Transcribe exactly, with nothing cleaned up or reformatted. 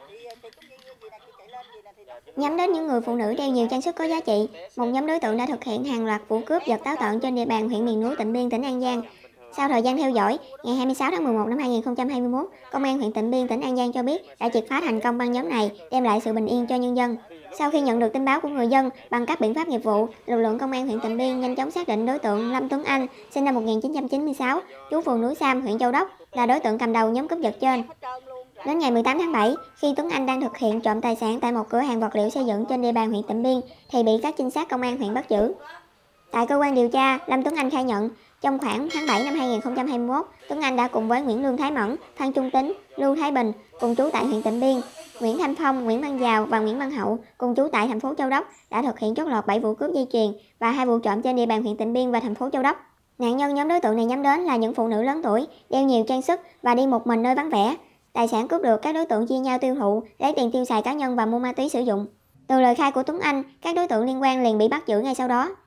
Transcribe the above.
Nhắm đến những người phụ nữ đeo nhiều trang sức có giá trị, một nhóm đối tượng đã thực hiện hàng loạt vụ cướp giật táo tợn trên địa bàn huyện miền núi Tịnh Biên, tỉnh An Giang. Sau thời gian theo dõi, ngày hai mươi sáu tháng mười một năm hai nghìn không trăm hai mươi mốt, Công an huyện Tịnh Biên, tỉnh An Giang cho biết đã triệt phá thành công băng nhóm này, đem lại sự bình yên cho nhân dân. Sau khi nhận được tin báo của người dân, bằng các biện pháp nghiệp vụ, lực lượng Công an huyện Tịnh Biên nhanh chóng xác định đối tượng Lâm Tuấn Anh, sinh năm một nghìn chín trăm chín mươi sáu, trú phường Núi Sam, huyện Châu Đốc, là đối tượng cầm đầu nhóm cướp giật trên. Đến ngày mười tám tháng bảy, khi Tuấn Anh đang thực hiện trộm tài sản tại một cửa hàng vật liệu xây dựng trên địa bàn huyện Tịnh Biên, thì bị các trinh sát công an huyện bắt giữ. Tại cơ quan điều tra, Lâm Tuấn Anh khai nhận, trong khoảng tháng bảy năm hai nghìn không trăm hai mươi mốt, Tuấn Anh đã cùng với Nguyễn Lương Thái Mẫn, Phan Trung Tính, Lưu Thái Bình cùng trú tại huyện Tịnh Biên, Nguyễn Thanh Phong, Nguyễn Văn Giàu và Nguyễn Văn Hậu cùng trú tại thành phố Châu Đốc đã thực hiện trót lọt bảy vụ cướp dây chuyền và hai vụ trộm trên địa bàn huyện Tịnh Biên và thành phố Châu Đốc. Nạn nhân nhóm đối tượng này nhắm đến là những phụ nữ lớn tuổi, đeo nhiều trang sức và đi một mình nơi vắng vẻ. Tài sản cướp được các đối tượng chia nhau tiêu thụ, lấy tiền tiêu xài cá nhân và mua ma túy sử dụng. Từ lời khai của Tuấn Anh, các đối tượng liên quan liền bị bắt giữ ngay sau đó.